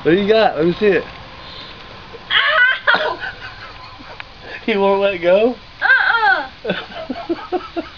What do you got? Let me see it. Ow! He won't let go? Uh-uh.